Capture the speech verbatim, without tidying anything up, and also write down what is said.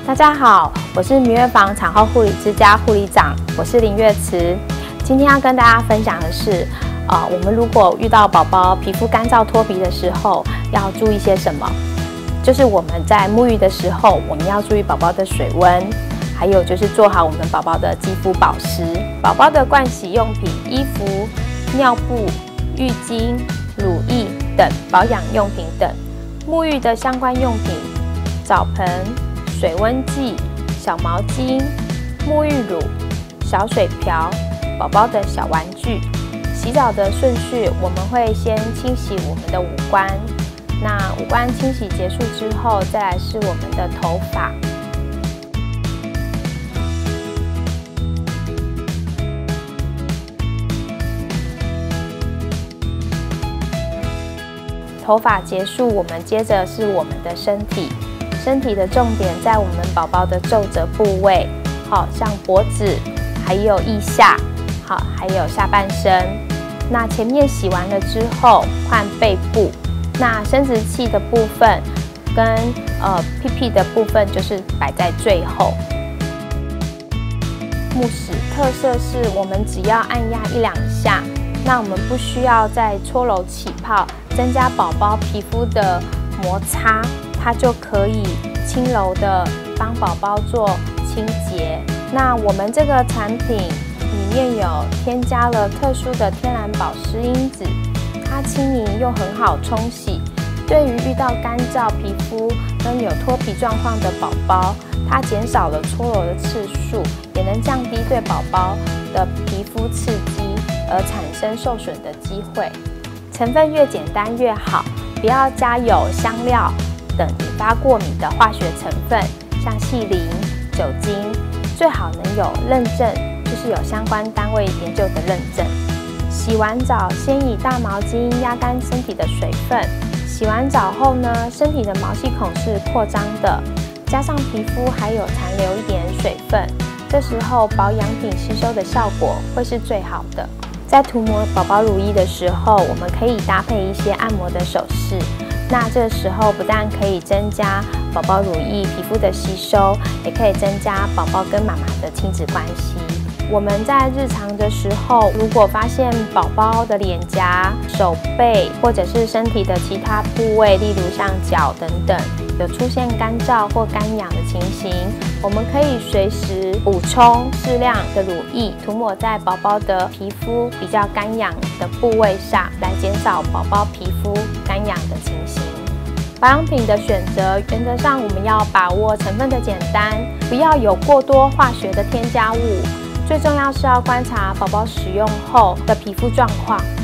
大家好，我是明月坊产后护理之家护理长，我是林月慈。今天要跟大家分享的是，呃，我们如果遇到宝宝皮肤干燥脱皮的时候，要注意些什么？就是我们在沐浴的时候，我们要注意宝宝的水温，还有就是做好我们宝宝的肌肤保湿。宝宝的盥洗用品、衣服、尿布、浴巾、乳液等保养用品等，沐浴的相关用品，澡盆、水温计、小毛巾、沐浴乳、小水瓢、宝宝的小玩具。洗澡的顺序，我们会先清洗我们的五官，那五官清洗结束之后，再来是我们的头发。头发结束，我们接着是我们的身体。身体的重点在我们宝宝的皱褶部位，好像脖子，还有腋下，好，还有下半身。那前面洗完了之后，换背部。那生殖器的部分跟呃屁屁的部分就是摆在最后。慕屎特色是我们只要按压一两下，那我们不需要再搓揉起泡，增加宝宝皮肤的摩擦。它就可以轻柔的帮宝宝做清洁。那我们这个产品里面有添加了特殊的天然保湿因子，它轻盈又很好冲洗。对于遇到干燥皮肤跟有脱皮状况的宝宝，它减少了搓揉的次数，也能降低对宝宝的皮肤刺激而产生受损的机会。成分越简单越好，不要加有香料等引发过敏的化学成分，像细磷、酒精，最好能有认证，就是有相关单位研究的认证。洗完澡，先以大毛巾压干身体的水分。洗完澡后呢，身体的毛细孔是扩张的，加上皮肤还有残留一点水分，这时候保养品吸收的效果会是最好的。在涂抹宝宝乳液的时候，我们可以搭配一些按摩的手势。那这时候不但可以增加宝宝乳液皮肤的吸收，也可以增加宝宝跟妈妈的亲子关系。我们在日常的时候，如果发现宝宝的脸颊、手背或者是身体的其他部位，例如像脚等等，有出现干燥或干痒的情形，我们可以随时补充适量的乳液，涂抹在宝宝的皮肤比较干痒的部位上，来减少宝宝皮肤干痒的情形。保养品的选择，原则上我们要把握成分的简单，不要有过多化学的添加物。最重要是要观察宝宝使用后的皮肤状况。